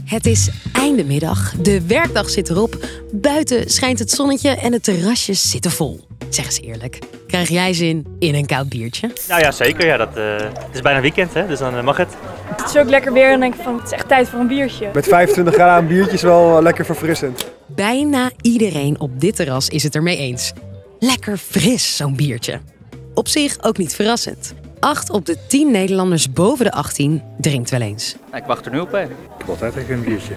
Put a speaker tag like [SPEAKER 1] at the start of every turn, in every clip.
[SPEAKER 1] Het is einde middag, de werkdag zit erop, buiten schijnt het zonnetje en de terrasjes zitten vol. Zeg eens eerlijk, krijg jij zin in een koud biertje?
[SPEAKER 2] Nou ja, zeker. Ja, het is bijna weekend, hè? Dus dan mag het.
[SPEAKER 3] Het is ook lekker weer en denk ik van, het is echt tijd voor een biertje.
[SPEAKER 4] Met 25 graden een biertje is wel lekker verfrissend.
[SPEAKER 1] Bijna iedereen op dit terras is het ermee eens. Lekker fris, zo'n biertje. Op zich ook niet verrassend. 8 op de 10 Nederlanders boven de 18 drinkt wel eens.
[SPEAKER 2] Nou, ik wacht er nu op, hè.
[SPEAKER 4] Ik heb altijd even een biertje.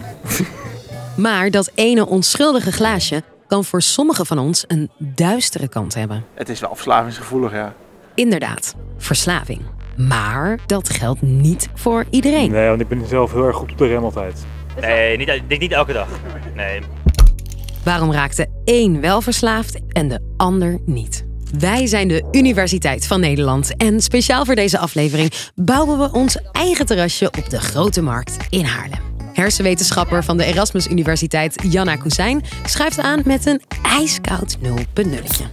[SPEAKER 1] Maar dat ene onschuldige glaasje kan voor sommigen van ons een duistere kant hebben.
[SPEAKER 5] Het is wel verslavingsgevoelig, ja.
[SPEAKER 1] Inderdaad, verslaving. Maar dat geldt niet voor iedereen.
[SPEAKER 6] Nee, want ik ben zelf heel erg goed op de rem altijd.
[SPEAKER 2] Nee, ik denk niet elke dag. Nee.
[SPEAKER 1] Waarom raakt de een wel verslaafd en de ander niet? Wij zijn de Universiteit van Nederland en speciaal voor deze aflevering bouwen we ons eigen terrasje op de Grote Markt in Haarlem. Hersenwetenschapper van de Erasmus Universiteit Janna Koesijn schuift aan met een ijskoud 0.0'tje.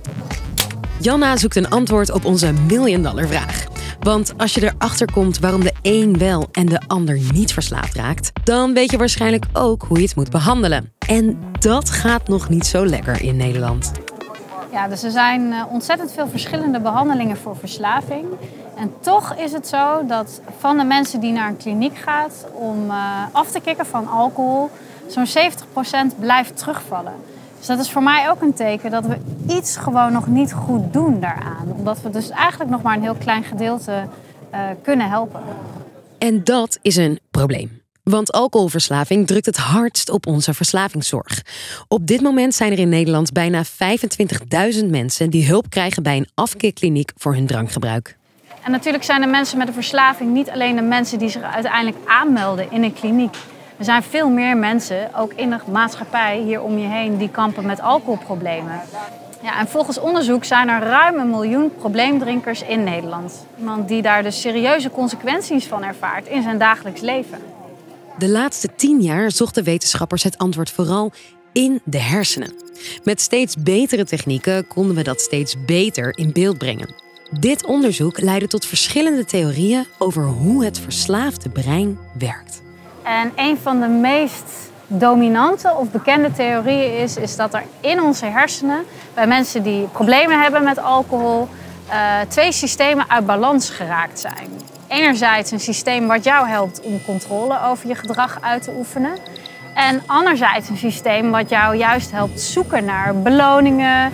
[SPEAKER 1] Janna zoekt een antwoord op onze miljoen-dollar-vraag. Want als je erachter komt waarom de een wel en de ander niet verslaafd raakt, dan weet je waarschijnlijk ook hoe je het moet behandelen. En dat gaat nog niet zo lekker in Nederland.
[SPEAKER 7] Ja, dus er zijn ontzettend veel verschillende behandelingen voor verslaving. En toch is het zo dat van de mensen die naar een kliniek gaat om af te kicken van alcohol, zo'n 70% blijft terugvallen. Dus dat is voor mij ook een teken dat we iets gewoon nog niet goed doen daaraan. Omdat we dus eigenlijk nog maar een heel klein gedeelte kunnen helpen.
[SPEAKER 1] En dat is een probleem. Want alcoholverslaving drukt het hardst op onze verslavingszorg. Op dit moment zijn er in Nederland bijna 25.000 mensen die hulp krijgen bij een afkikkliniek voor hun drankgebruik.
[SPEAKER 7] En natuurlijk zijn de mensen met een verslaving niet alleen de mensen die zich uiteindelijk aanmelden in een kliniek. Er zijn veel meer mensen, ook in de maatschappij hier om je heen, die kampen met alcoholproblemen. Ja, en volgens onderzoek zijn er ruim 1 miljoen probleemdrinkers in Nederland. Iemand die daar dus serieuze consequenties van ervaart in zijn dagelijks leven.
[SPEAKER 1] De laatste 10 jaar zochten wetenschappers het antwoord vooral in de hersenen. Met steeds betere technieken konden we dat steeds beter in beeld brengen. Dit onderzoek leidde tot verschillende theorieën over hoe het verslaafde brein werkt.
[SPEAKER 7] En een van de meest dominante of bekende theorieën is dat er in onze hersenen, bij mensen die problemen hebben met alcohol, 2 systemen uit balans geraakt zijn. Enerzijds een systeem wat jou helpt om controle over je gedrag uit te oefenen. En anderzijds een systeem wat jou juist helpt zoeken naar beloningen,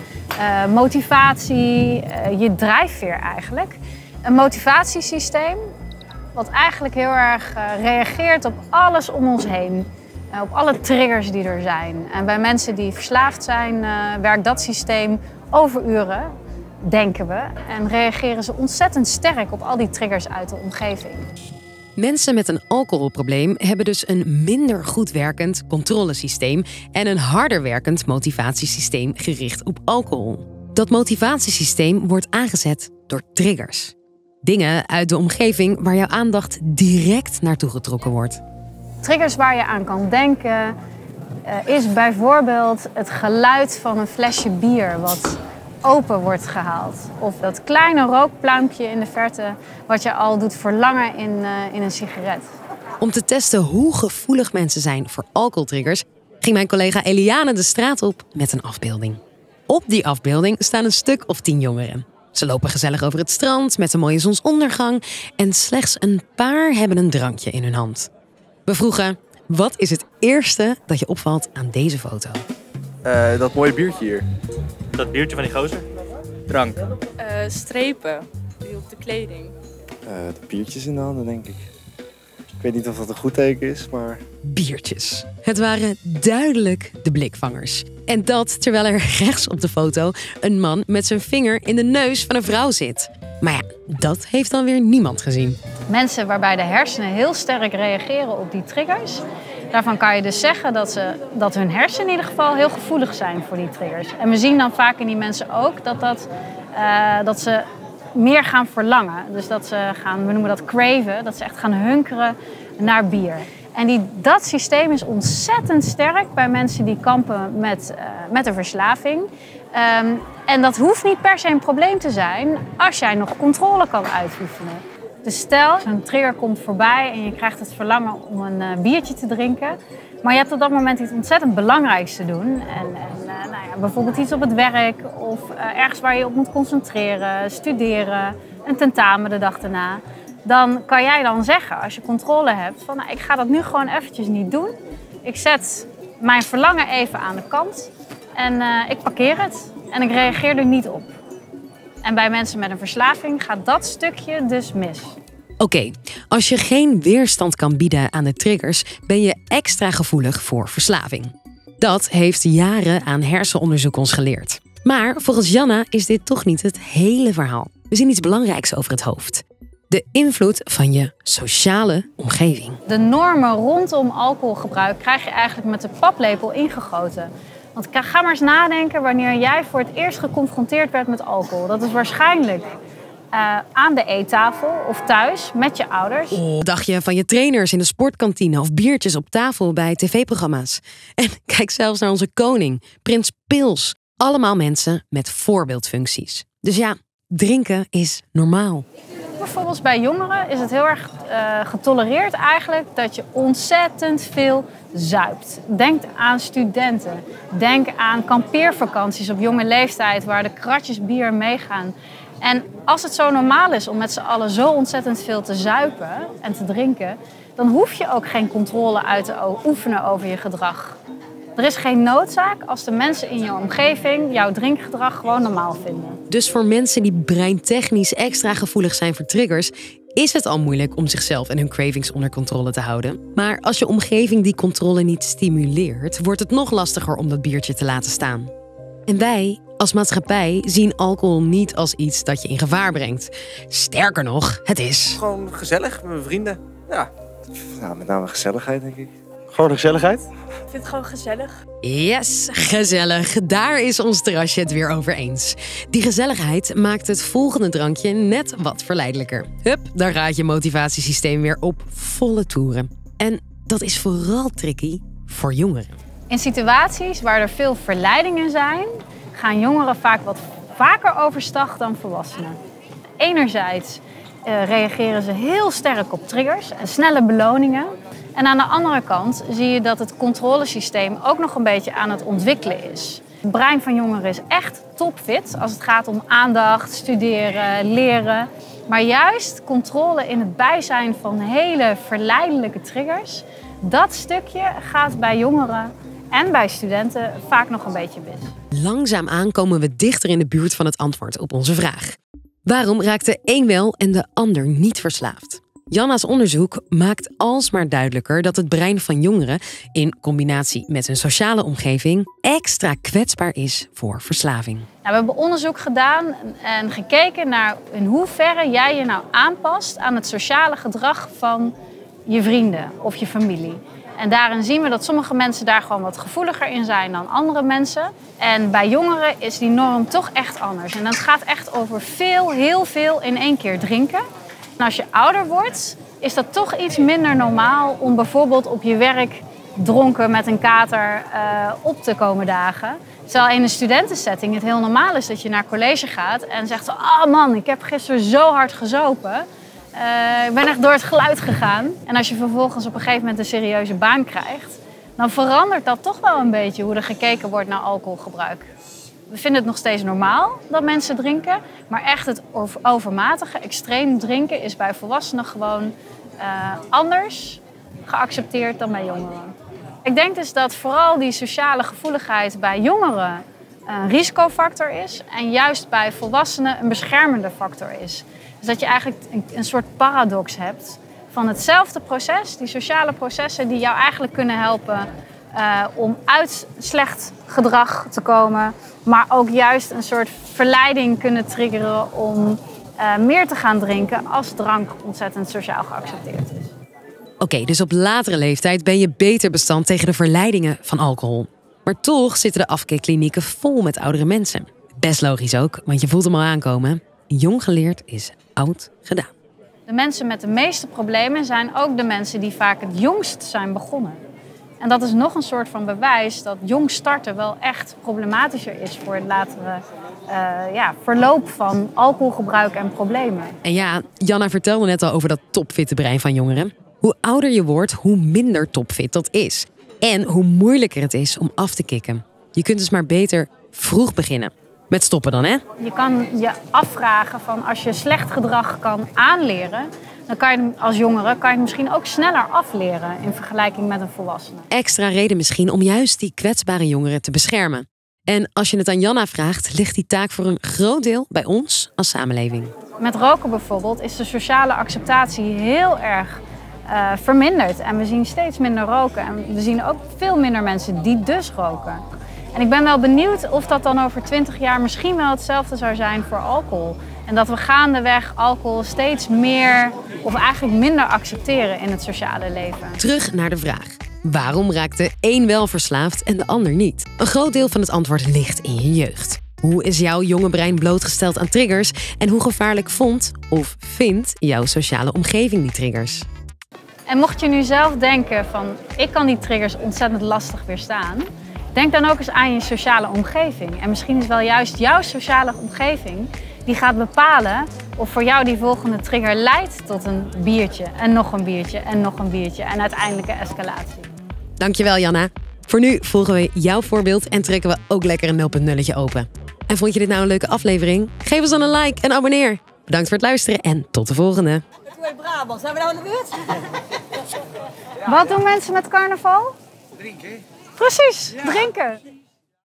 [SPEAKER 7] motivatie, je drijfveer eigenlijk. Een motivatiesysteem wat eigenlijk heel erg reageert op alles om ons heen. Op alle triggers die er zijn. En bij mensen die verslaafd zijn, werkt dat systeem overuren, denken we. En reageren ze ontzettend sterk op al die triggers uit de omgeving.
[SPEAKER 1] Mensen met een alcoholprobleem hebben dus een minder goed werkend controlesysteem en een harder werkend motivatiesysteem gericht op alcohol. Dat motivatiesysteem wordt aangezet door triggers. Dingen uit de omgeving waar jouw aandacht direct naartoe getrokken wordt.
[SPEAKER 7] Triggers waar je aan kan denken is bijvoorbeeld het geluid van een flesje bier wat open wordt gehaald. Of dat kleine rookpluimpje in de verte wat je al doet verlangen in een sigaret.
[SPEAKER 1] Om te testen hoe gevoelig mensen zijn voor alcoholtriggers ging mijn collega Eliane de straat op met een afbeelding. Op die afbeelding staan een stuk of 10 jongeren. Ze lopen gezellig over het strand met een mooie zonsondergang en slechts een paar hebben een drankje in hun hand. We vroegen, wat is het eerste dat je opvalt aan deze foto?
[SPEAKER 5] Dat mooie biertje hier.
[SPEAKER 2] Dat biertje van die gozer?
[SPEAKER 5] Drank.
[SPEAKER 3] Strepen die op de kleding.
[SPEAKER 4] De biertjes in de handen, denk ik. Ik weet niet of dat een goed teken is, maar...
[SPEAKER 1] Biertjes. Het waren duidelijk de blikvangers. En dat terwijl er rechts op de foto een man met zijn vinger in de neus van een vrouw zit. Maar ja, dat heeft dan weer niemand gezien.
[SPEAKER 7] Mensen waarbij de hersenen heel sterk reageren op die triggers. Daarvan kan je dus zeggen dat hun hersenen in ieder geval heel gevoelig zijn voor die triggers. En we zien dan vaak in die mensen ook dat ze meer gaan verlangen. Dus dat ze gaan, we noemen dat craven, dat ze echt gaan hunkeren naar bier. En dat systeem is ontzettend sterk bij mensen die kampen met een verslaving. En dat hoeft niet per se een probleem te zijn als jij nog controle kan uitoefenen. Dus stel, zo'n trigger komt voorbij en je krijgt het verlangen om een biertje te drinken. Maar je hebt op dat moment iets ontzettend belangrijks te doen. Nou ja, bijvoorbeeld iets op het werk of ergens waar je op moet concentreren, studeren, een tentamen de dag daarna. Dan kan jij dan zeggen, als je controle hebt, van nou, ik ga dat nu gewoon eventjes niet doen. Ik zet mijn verlangen even aan de kant en ik parkeer het en ik reageer er niet op. En bij mensen met een verslaving gaat dat stukje dus mis.
[SPEAKER 1] Oké, als je geen weerstand kan bieden aan de triggers, ben je extra gevoelig voor verslaving. Dat heeft jaren aan hersenonderzoek ons geleerd. Maar volgens Janna is dit toch niet het hele verhaal. We zien iets belangrijks over het hoofd. De invloed van je sociale omgeving.
[SPEAKER 7] De normen rondom alcoholgebruik krijg je eigenlijk met de paplepel ingegoten. Want ga maar eens nadenken wanneer jij voor het eerst geconfronteerd werd met alcohol. Dat is waarschijnlijk aan de eettafel of thuis met je ouders.
[SPEAKER 1] Wat dacht je van je trainers in de sportkantine of biertjes op tafel bij tv-programma's? En kijk zelfs naar onze koning, Prins Pils. Allemaal mensen met voorbeeldfuncties. Dus ja, drinken is normaal.
[SPEAKER 7] Bijvoorbeeld bij jongeren is het heel erg getolereerd eigenlijk dat je ontzettend veel zuipt. Denk aan studenten. Denk aan kampeervakanties op jonge leeftijd waar de kratjes bier meegaan. En als het zo normaal is om met z'n allen zo ontzettend veel te zuipen en te drinken, dan hoef je ook geen controle uit te oefenen over je gedrag. Er is geen noodzaak als de mensen in je omgeving jouw drinkgedrag gewoon normaal vinden.
[SPEAKER 1] Dus voor mensen die breintechnisch extra gevoelig zijn voor triggers, is het al moeilijk om zichzelf en hun cravings onder controle te houden. Maar als je omgeving die controle niet stimuleert, wordt het nog lastiger om dat biertje te laten staan. En wij, als maatschappij, zien alcohol niet als iets dat je in gevaar brengt. Sterker nog, het is
[SPEAKER 5] Gewoon gezellig met mijn vrienden. Ja.
[SPEAKER 4] Nou, met name gezelligheid, denk ik.
[SPEAKER 5] Gewoon gezelligheid.
[SPEAKER 3] Ik vind het gewoon gezellig.
[SPEAKER 1] yes, gezellig. Daar is ons terrasje het weer over eens. Die gezelligheid maakt het volgende drankje net wat verleidelijker. Hup, daar gaat je motivatiesysteem weer op volle toeren. En dat is vooral tricky voor jongeren.
[SPEAKER 7] In situaties waar er veel verleidingen zijn, gaan jongeren vaak wat vaker overstag dan volwassenen. Enerzijds reageren ze heel sterk op triggers en snelle beloningen. En aan de andere kant zie je dat het controlesysteem ook nog een beetje aan het ontwikkelen is. Het brein van jongeren is echt topfit als het gaat om aandacht, studeren, leren. Maar juist controle in het bijzijn van hele verleidelijke triggers, dat stukje gaat bij jongeren en bij studenten vaak nog een beetje mis.
[SPEAKER 1] Langzaamaan komen we dichter in de buurt van het antwoord op onze vraag. Waarom raakt de een wel en de ander niet verslaafd? Janna's onderzoek maakt alsmaar duidelijker dat het brein van jongeren, in combinatie met hun sociale omgeving, extra kwetsbaar is voor verslaving.
[SPEAKER 7] Nou, we hebben onderzoek gedaan en gekeken naar in hoeverre jij je nou aanpast aan het sociale gedrag van je vrienden of je familie. En daarin zien we dat sommige mensen daar gewoon wat gevoeliger in zijn dan andere mensen. En bij jongeren is die norm toch echt anders. En dat gaat echt over heel veel in één keer drinken. En als je ouder wordt, is dat toch iets minder normaal om bijvoorbeeld op je werk dronken met een kater op te komen dagen. Terwijl in een studentensetting het heel normaal is dat je naar college gaat en zegt: oh man, ik heb gisteren zo hard gezopen. Ik ben echt door het geluid gegaan. En als je vervolgens op een gegeven moment een serieuze baan krijgt, dan verandert dat toch wel een beetje hoe er gekeken wordt naar alcoholgebruik. We vinden het nog steeds normaal dat mensen drinken, maar echt het overmatige, extreem drinken is bij volwassenen gewoon anders geaccepteerd dan bij jongeren. Ik denk dus dat vooral die sociale gevoeligheid bij jongeren een risicofactor is en juist bij volwassenen een beschermende factor is. Dus dat je eigenlijk een soort paradox hebt van hetzelfde proces, die sociale processen die jou eigenlijk kunnen helpen om uit slecht gedrag te komen, maar ook juist een soort verleiding kunnen triggeren om meer te gaan drinken als drank ontzettend sociaal geaccepteerd is.
[SPEAKER 1] Oké, dus op latere leeftijd ben je beter bestand tegen de verleidingen van alcohol. Maar toch zitten de afkeerklinieken vol met oudere mensen. Best logisch ook, want je voelt hem al aankomen. Jong geleerd is oud gedaan.
[SPEAKER 7] De mensen met de meeste problemen zijn ook de mensen die vaak het jongst zijn begonnen. En dat is nog een soort van bewijs dat jong starten wel echt problematischer is voor het latere verloop van alcoholgebruik en problemen.
[SPEAKER 1] En ja, Janna vertelde net al over dat topfitte brein van jongeren. Hoe ouder je wordt, hoe minder topfit dat is. En hoe moeilijker het is om af te kicken. Je kunt dus maar beter vroeg beginnen. Met stoppen dan, hè?
[SPEAKER 7] Je kan je afvragen van als je slecht gedrag kan aanleren, dan kan je als jongere het misschien ook sneller afleren in vergelijking met een volwassene.
[SPEAKER 1] Extra reden misschien om juist die kwetsbare jongeren te beschermen. En als je het aan Janna vraagt, ligt die taak voor een groot deel bij ons als samenleving.
[SPEAKER 7] Met roken bijvoorbeeld is de sociale acceptatie heel erg verminderd. En we zien steeds minder roken. En we zien ook veel minder mensen die dus roken. En ik ben wel benieuwd of dat dan over 20 jaar misschien wel hetzelfde zou zijn voor alcohol. En dat we gaandeweg alcohol steeds meer of eigenlijk minder accepteren in het sociale leven.
[SPEAKER 1] Terug naar de vraag. Waarom raakt de een wel verslaafd en de ander niet? Een groot deel van het antwoord ligt in je jeugd. Hoe is jouw jonge brein blootgesteld aan triggers? En hoe gevaarlijk vond of vindt jouw sociale omgeving die triggers?
[SPEAKER 7] En mocht je nu zelf denken van ik kan die triggers ontzettend lastig weerstaan, denk dan ook eens aan je sociale omgeving. En misschien is wel juist jouw sociale omgeving die gaat bepalen of voor jou die volgende trigger leidt tot een biertje en nog een biertje en nog een biertje en uiteindelijke escalatie.
[SPEAKER 1] Dankjewel, Janna. Voor nu volgen we jouw voorbeeld en trekken we ook lekker een 0.0'tje open. En vond je dit nou een leuke aflevering? Geef ons dan een like en abonneer. Bedankt voor het luisteren en tot de volgende.
[SPEAKER 3] Brabant, zijn we nou in de buurt?
[SPEAKER 7] Wat doen mensen met carnaval? Drinken. Precies, drinken.